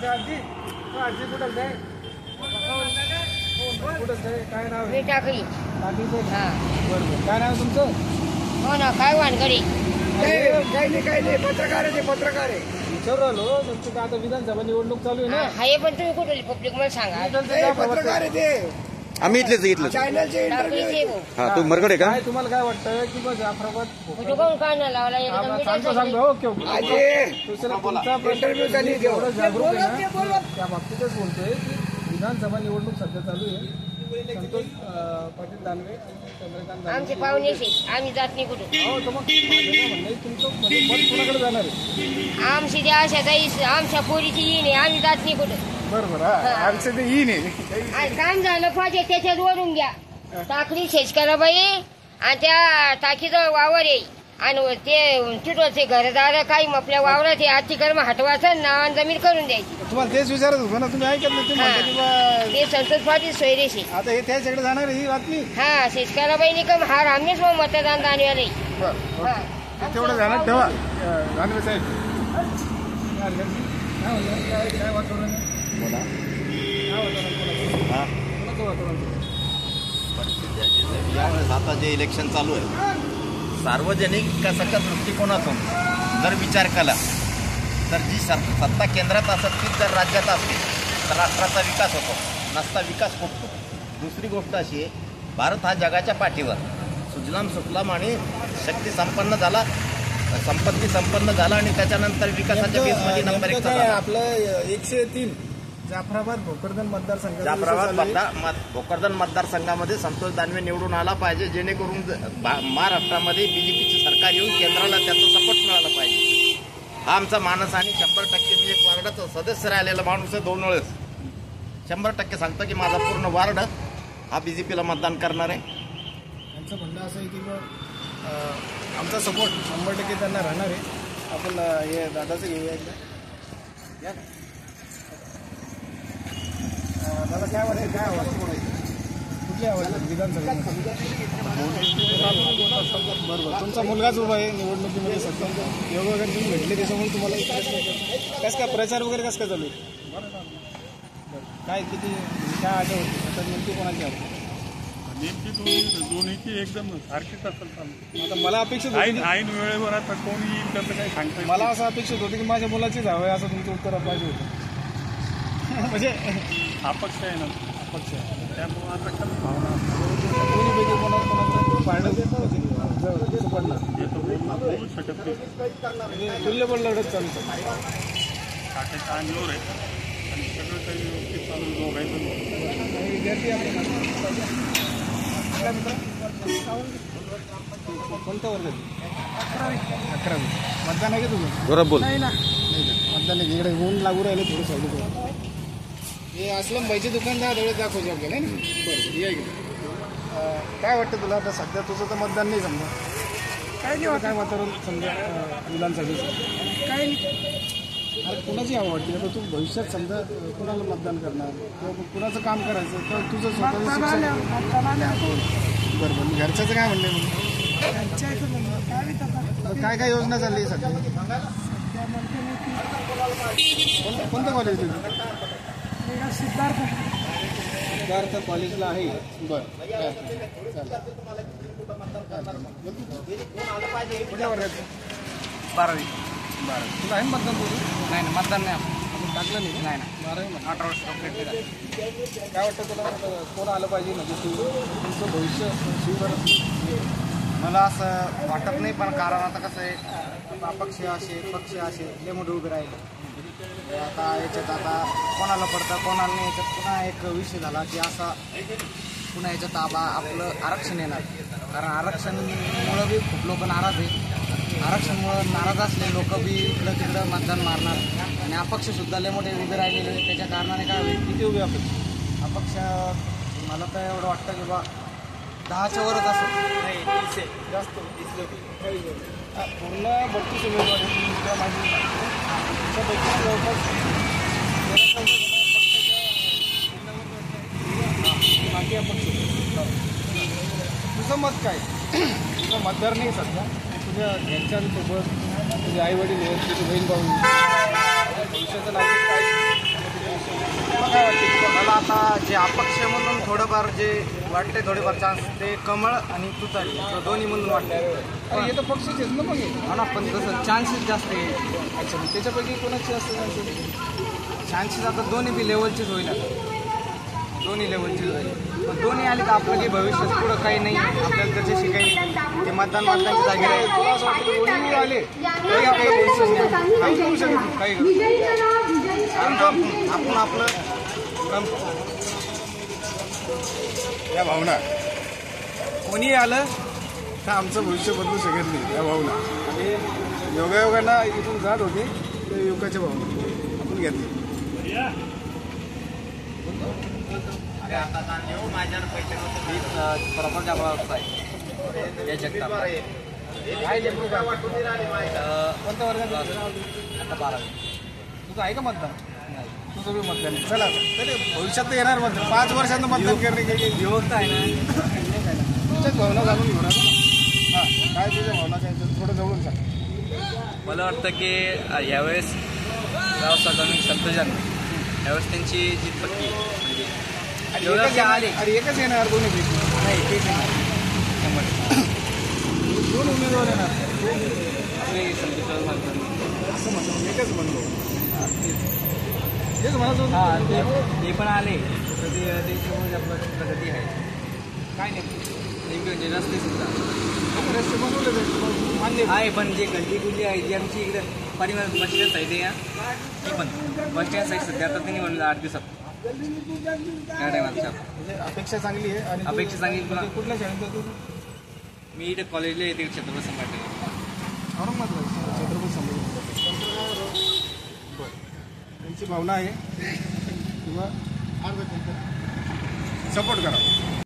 आजी आजी कुठं आहे? कुठं आहे? काय नाव आहे? टाकळी. हा बरोबर. काय नाव तुमचं? हो ना, काय वानकडे काही नाही पत्रकार आहे. पत्रकार आहे विचारू राहिलो. तुमचं काय आता विधानसभा निवडणूक चालू आहे ना? हाय, पण तुम्ही कुठे पब्लिक मला सांगा. पत्रकार आहे ते. आम्ही इथलेच चॅनलचे इंटरव्ह्यू. हा, तुम्ही मरकडे का? काय तुम्हाला काय वाटतं की बस जाफराबाद काय नाही लावला सांगतो. ओके इंटरव्ह्यू जागरूक आहे ना, त्या बाबतीतच बोलतोय की विधानसभा निवडणूक सध्या चालू आहे. संतोष पाटील दानवे आणि चंद्रकांत आमचे पाहुणेचे आम्ही जात नाही कुठे. हो, तर मग म्हणणं तुमचं म्हणजे मत कुणाकडे जाणार आहे? आमची त्या आशा आमच्या पोरीची येईन आहे, आम्ही जात नाही कुठे. बरोबर. आमचं ते येईन आहे. काम झालं पाहिजे त्याच्यात वरून घ्या. टाकली शेतकऱ्याबाई आणि त्या टाकीचं वावर आहे आणि ते तिथं घरदार काही आपल्या वावरात आहे. अतिक्रम हटवायचं नावान जमीन करून द्यायची. तुम्हाला तेच विचारत होतो ना, तुम्ही ऐकत नाही. ते संतोष पाटील सोयरेशी. आता हे त्याच्याकडे जाणार ही बातमी. हा, शेतकऱ्याबाईने कम हार आम्हीच मग मतदान दानवेले. तेवढं जाणार ठेवा दानवे साहेब. काय वातावरण आहे? यावेळेस आता जे इलेक्शन चालू आहे, सार्वजनिक विकासाच्या दृष्टिकोनातून जर विचार केला तर जी सत्ता केंद्रात असत तीच जर राज्यात असते तर राष्ट्राचा विकास होतो, नसता विकास खुपतो. दुसरी गोष्ट अशी आहे, भारत हा जगाच्या पाठीवर सुजलाम सुफलाम आणि शक्ती संपन्न झाला, संपत्ती संपन्न झाला आणि त्याच्यानंतर विकासाच्या बेसमध्ये नंबर 1 झाला. आपलं 103 जाफराबाद भोकरदन मतदारसंघ. भोकरदन मतदारसंघामध्ये संतोष दानवे निवडून आला पाहिजे, जेणेकरून महाराष्ट्रामध्ये बीजेपीचे सरकार येऊन केंद्राला त्याचा सपोर्ट मिळाला पाहिजे. हा आमचा मानस आणि 100% मी एक वार्डाचा सदस्य राहिलेला माणूस आहे. 2 वेळेस 100% सांगतो की माझा पूर्ण वार्ड हा बीजेपीला मतदान करणार आहे. त्यांचं म्हणणं असं आहे की आमचा सपोर्ट 100% त्यांना राहणार आहे. आपण हे दादाचं घेऊया एकदा. दादा काय वाटतं, काय आवाज कुठली आवाज विधानसभा? बरोबर. तुमचा मुलगाच उभा आहे निवडणुकीमध्ये सध्या. योग वगैरे तुम्ही भेटले त्याच्यामुळे तुम्हाला कसं काय प्रचार वगैरे कसं काय चालू आहे? काय किती काय आठवत होती आता नेमकी कोणाची आवडते? नेमकी दोन्हीची एकदम सारखीच असेल चालू. आता मला अपेक्षित होती ऐन वेळेवर आता कोण येईल त्याचं काही सांगता. मला असं अपेक्षित होतं की माझ्या मुलाचीच हवं आहे असं तुमचं उत्तर पाहिजे होतं. म्हणजे अपक्ष आहे ना, अपक्ष आहे त्यामुळे आता कोणीपैकी कोणाचं पाळणं पडणार बोलू शकत नाही. म्हणजे तुल्यबळ लढत चालू शकतो. टाकायचा अंगावर आहे आणि सगळं काही व्यवस्थित चालू बघायचं. विद्यार्थी कोणत्या वर्गात? 11वी. मतदान आहे का तुम्ही? बरोबर बोल. नाही ना, मतदान आहे. इकडे ऊन लागू राहिले थोडं साईड. हे असलम भाईचे दुकानदार थोडे दाखवतो आपल्याला ना. बरं, या इकडे. काय वाटतं तुला आता सध्या? तुझं तर मतदान नाही समजा. काय नाही, काय वातावरण समजा विधानसभेचं? काय नाही. अरे कुणाची आवडते आता? तू भविष्यात समजा कुणाला मतदान करणार किंवा कुणाचं काम करायचं तर तुझं स्वतःचं शिक्षण. बरोबर. घरच्याचं काय म्हणणे मग? काय काय योजना चालली आहे सध्या? कोणतं कॉलेज तुझं? सिद्धार्थ कॉलेजला आहे. बरं, कुठल्या वर्गात? 12वी. तुला आहे मतदान तुझं? नाही ना, मतदान नाही आपण टाकलं नाही. नाही ना. 12वी मध्ये 18 वर्ष कंप्लीट झाली. काय वाटतं तुला? कोण आलं पाहिजे म्हणजे तुमचं भविष्य शिवभर? मला असं वाटत नाही, पण कारण आता कसं आहे, अपक्ष असे पक्ष असे लय मोठे उभे राहिले. आता याच्यात आता कोणाला पडतं कोणाला नाही. याच्यात पुन्हा एक विषय झाला की असा पुन्हा याच्यात आपलं आरक्षण येणार. कारण आरक्षणमुळं बी खूप लोक नाराज आहे. आरक्षणमुळं नाराज असले लोक बी इकडं तिकडं मतदान मारणार आणि अपक्षसुद्धा लय मोठे उभे राहिलेले. त्याच्या कारणाने काय होईल? किती उभे अपक्ष? मला तर एवढं वाटतं की बा 10च्या वरच असं जास्त पूर्ण 32 उमेदवार माझी त्यापैकी जवळपास बाकी अपक्ष. तुझं मत काय? तुझं मतदार नाही सध्या, तुझ्या घरच्यांसोबत तुझे आई वडील आहेत, तुझे बहीण भाऊ, भविष्याचं नागरिक काय तुला काय वाटते तुला? मला आता जे अपक्ष म्हणून थोडंफार जे वाटते थोडेफार चान्स ते कमळ आणि तुतारी तर दोन्ही म्हणून वाटते. अरे हे तर पक्षच आहेत ना मग हे. हा ना, पण तसं चान्सेस जास्त आहे. अच्छा मग त्याच्यापैकी कोणाची असतं? चान्सेस आता दोन्ही बी लेवलचेच होईल आता. दोन्ही लेवलचेच होईल. पण दोन्ही आले तर आपलं काही भविष्य पुढं काही नाही आपल्याला त्याच्याशी काही ते मतदानच्या जागी राहील. तुला असं वाटतं की दोन्ही आले तरी आपलं भविष्य नाही. काही करू शकत नाही. काही आपण आपलं या भावना कोणी आलं तर आमचं भविष्य बदलू शकत नाही या भावना. आणि योगायोगांना इथून जात होते त्या युवकाच्या भावना आपण घेतली. प्रॉपर जागा आहे या जगताप काय लेकरू का? कोणत्या वर्गात आता 12वी. तुझं आहे का मतदान? तुझं बी मतदान आहे. चला तरी भविष्यात तर येणार मतदान. 5 वर्षांचं मतदान करणे काही व्यवस्था आहे ना. तुझ्याच भावना जाणून घेऊ ना. हां काय तुझ्या भावना काय थोडं जवळून सांग. मला वाटतं की यावेळेस रावसाहेब आणि संतोषन यावेळेस त्यांची जीत पक्की म्हणजे अरे एकच येणार दोन्ही पैकी. नाही तेच आहे. दोन उमेदवार येणार आपले संतोष असं म्हणतो. एकच म्हणतो. तेच म्हणत होतो. हां ते पण आले तर ते त्यांच्यामुळे आपलं प्रगती आहे. काय नाही नेमके म्हणजे रस्ते सुद्धा रस्ते बनवले जाईल मान्य आहे, पण जे गल्ली गुल्ली आहे जी आमची इकडे परिवार बस स्टँड साईड आहे ती पण बस स्टँड साईड सध्या आता त्यांनी म्हणलं 8 दिवसात या टायमात म्हणजे अपेक्षा चांगली आहे. आणि अपेक्षा चांगली आहे. म्हणजे कुठल्या शाळेत जातो तू? मी इथे कॉलेजला येते छत्रपती संभाजी. औरंगाबादला छत्रपती संभाजी. बरं त्यांची भावना आहे किंवा सपोर्ट करा.